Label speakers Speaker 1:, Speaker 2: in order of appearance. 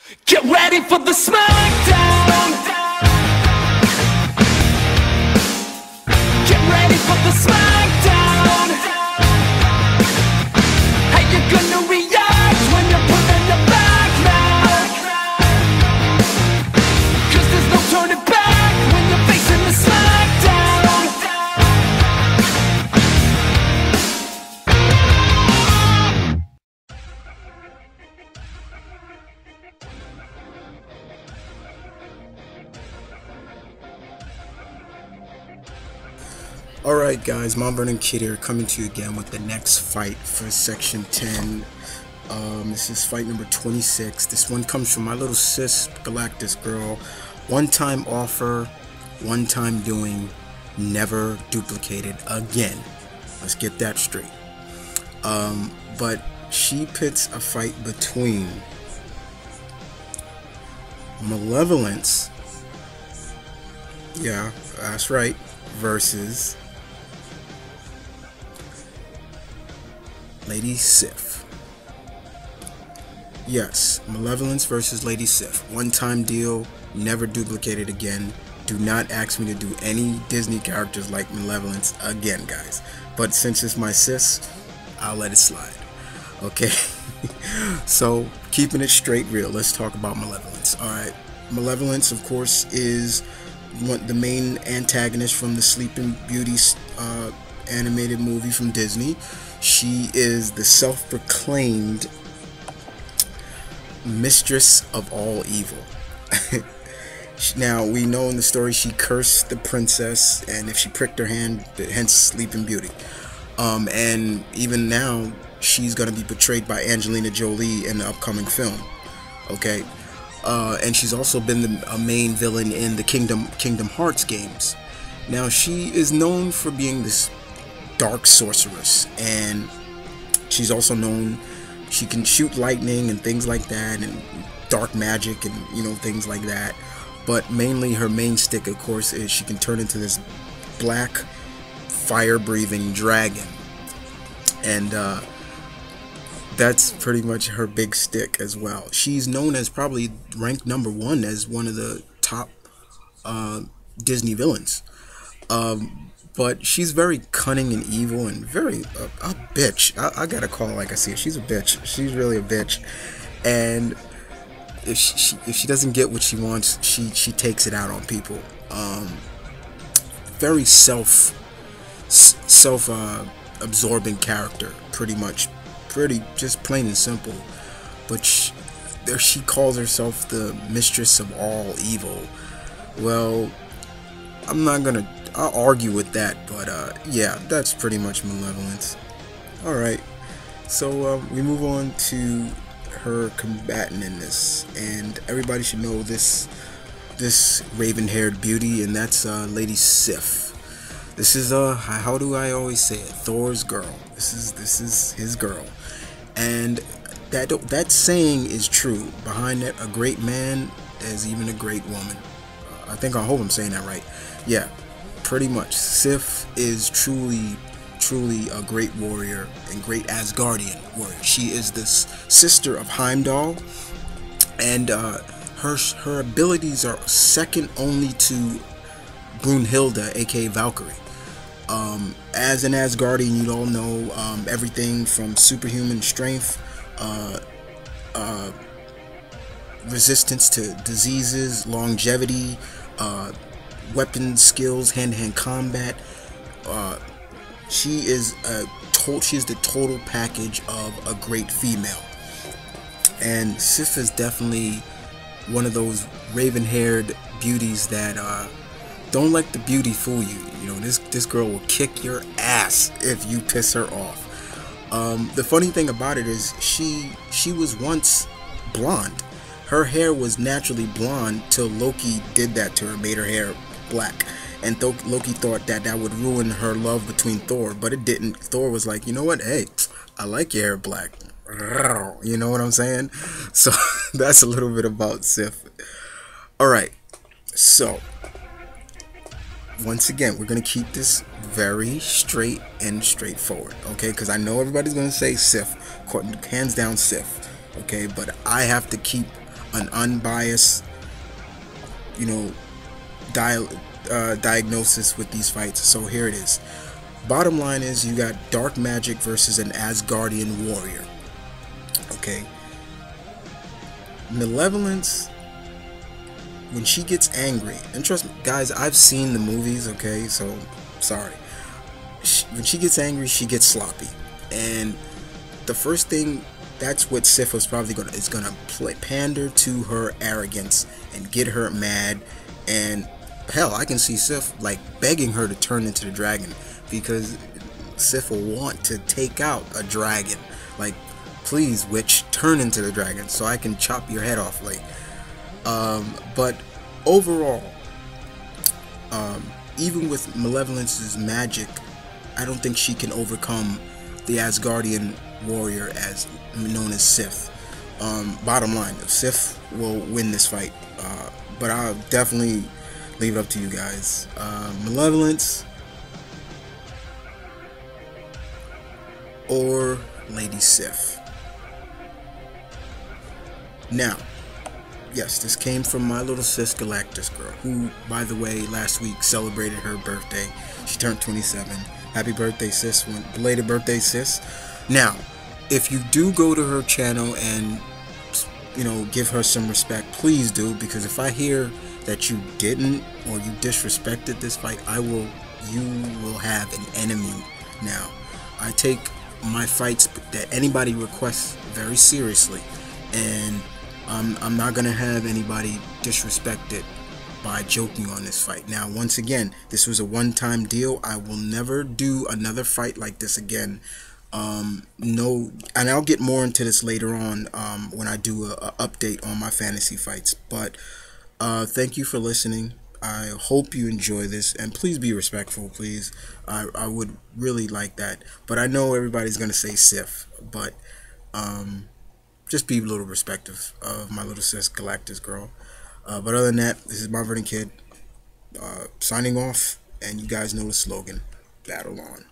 Speaker 1: Get ready for the smackdown. Get ready for the smackdown. How you gonna react when you're put in the back now? 'Cause there's no turning back when you're facing the smackdown.
Speaker 2: Alright guys, Mount Vernon Kid here, coming to you again with the next fight for Section 10. This is fight number 26. This one comes from my little sis, Galactus girl. One-time offer, one-time doing, never duplicated again. Let's get that straight. But she pits a fight between Malevolence, yeah, that's right, versus Lady Sif. Yes, Malevolence versus Lady Sif. One-time deal, never duplicated again. Do not ask me to do any Disney characters like Malevolence again, guys. But since it's my sis, I'll let it slide. Okay? So, keeping it straight real, let's talk about Malevolence. Alright, Malevolence, of course, is the main antagonist from the Sleeping Beauty animated movie from Disney. She is the self-proclaimed mistress of all evil. Now, we know in the story she cursed the princess, and if she pricked her hand, hence Sleeping Beauty. And even now, she's going to be portrayed by Angelina Jolie in the upcoming film. Okay? And she's also been a main villain in the Kingdom Hearts games. Now, she is known for being this dark sorceress, and she's also known she can shoot lightning and things like that, and dark magic and things like that. But mainly her main stick, of course, is she can turn into this black fire-breathing dragon, and that's pretty much her big stick as well. She's known as probably ranked #1 as one of the top Disney villains. But she's very cunning and evil and very a bitch. I gotta call her like I see it. She's a bitch. She's really a bitch. And if she doesn't get what she wants, she takes it out on people. Very absorbing character, pretty much. Just plain and simple. But she calls herself the mistress of all evil. Well, I'll argue with that, but yeah, that's pretty much Malevolence. Alright, so we move on to her combatant in this, and everybody should know this raven-haired beauty, and that's Lady Sif. This is how do I always say it? Thor's girl. This is his girl, and that saying is true. Behind a great man, there's even a great woman. I hope I'm saying that right. Yeah. Pretty much, Sif is truly a great warrior and great Asgardian warrior. She is this sister of Heimdall, and her abilities are second only to Brunhilde, aka Valkyrie. As an Asgardian, you all know everything from superhuman strength, resistance to diseases, longevity, weapon skills, hand-to-hand combat. She is the total package of a great female, and Sif is definitely one of those raven-haired beauties that don't let the beauty fool you. This girl will kick your ass if you piss her off. The funny thing about it is she was once blonde. Her hair was naturally blonde till Loki did that to her, made her hair black, and Loki thought that would ruin her love between Thor, but it didn't. Thor was like, you know what, hey, I like your hair black. You know what I'm saying? So that's a little bit about Sif. Alright, so once again, we're going to keep this very straight and straightforward, okay? Because I know everybody's going to say Sif, hands down Sif, okay? But I have to keep an unbiased, you know, diagnosis with these fights. So here it is. Bottom line is, you got Dark Magic versus an Asgardian warrior. Okay. Malevolence, when she gets angry, and trust me, guys, I've seen the movies, okay, so sorry. When she gets angry, she gets sloppy. And the first thing, that's what Sif was probably gonna pander to her arrogance and get her mad. And hell, I can see Sif like begging her to turn into the dragon, because Sif will want to take out a dragon. Like, please, witch, turn into the dragon so I can chop your head off. Like, but overall, even with Malevolence's magic, I don't think she can overcome the Asgardian warrior as known as Sif. Bottom line, Sif will win this fight, but I'll definitely leave it up to you guys. Malevolence or Lady Sif. Now, yes, this came from my little sis Galactus girl, who, by the way, last week celebrated her birthday. She turned 27. Happy birthday, sis. Belated birthday, sis. Now, if you do go to her channel and, you know, give her some respect, please do, because if I hear that you didn't or you disrespected this fight, you will have an enemy. Now, I take my fights that anybody requests very seriously, and I'm not gonna have anybody disrespected by joking on this fight. Now, once again, this was a one-time deal. I will never do another fight like this again. No, and I'll get more into this later on when I do a update on my fantasy fights. But thank you for listening. I hope you enjoy this, and please be respectful, please. I would really like that. But I know everybody's gonna say Sif, but just be a little respectful of my little sis Galactus girl. But other than that, this is my Verdant Kid signing off, and you guys know the slogan: battle on.